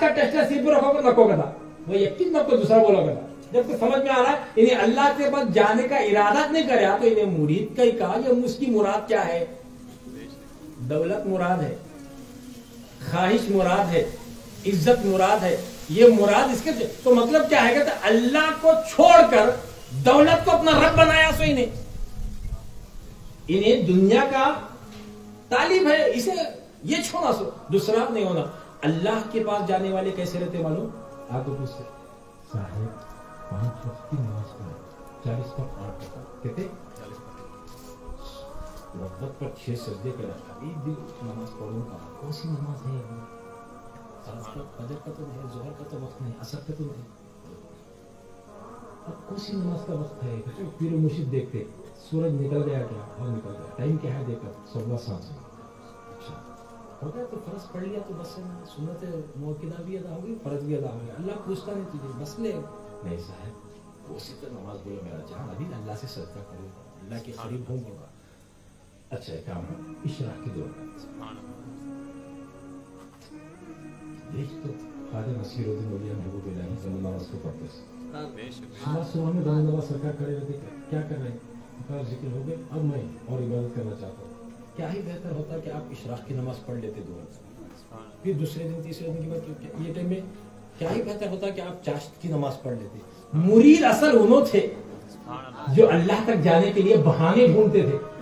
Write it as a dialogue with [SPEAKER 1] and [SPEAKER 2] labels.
[SPEAKER 1] का टेस्ट है सिर्फ रखोगे नको कदा वो यकीन नको दूसरा बोलोगे जब तो समझ में आ रहा है इन्हें अल्लाह के पास जाने का इरादा नहीं करे तो इन्हें मुरीद का ही कहा ये उसकी मुराद क्या है दौलत मुराद है ख्वाहिश मुराद है इज्जत मुराद है ये मुराद इसके तो मतलब क्या है कि अल्लाह को छोड़कर दौलत को अपना रब बनाया सो इन्हें दुनिया का तालिब है इसे ये छोड़ा सो दूसरा नहीं होना अल्लाह के पास जाने वाले कैसे रहते मालूम आपको पूछते साहेब 5 वक्त की नमाज पढ़े 40 पर 8 कहते 90 पर 6 सजदे करा एक दिन नमाज पढ़ूंगा कौन सी नमाज है फजर का तो नहीं जोहर का तो वक्त नहीं असर का तो नहीं अब कौन सी नमाज का वक्त है तो पीर मुर्शिद देखते सूरज निकल गया क्या और निकल गया टाइम क्या है देखकर 7:15 अच्छा हो गया तो फर्ज पढ़ लिया तो बस है सुन्नत मुअक्किदा भी अदा होगी फर्ज भी अदा हो गया अल्लाह पूछता नहीं तुझे बस ले नहीं साहब वो से तो नमाज बोलो मेरा जान अभी अल्लाह से सजदा करूंगा अल्लाह के करीब होऊंगा अच्छा काम है इशराक की दुआ देख तो ख्वाजा नसीरुद्दीन मौलिया महबूब इलाही सल्लल्लाहु अलैहि वसल्लम सुबह में दान नवाज सरकार खड़े रहते क्या कर रहे हैं जिक्र हो गए अब मैं और इबादत करना चाहता हूँ क्या ही बेहतर होता कि आप इशराक की नमाज पढ़ लेते 2 रकात फिर दूसरे दिन तीसरे दिन के बाद ये टाइम में क्या ही बेहतर होता कि आप चाश्त की नमाज पढ़ लेते मुरीद असल उन्होंने थे जो अल्लाह तक जाने के लिए बहाने ढूंढते थे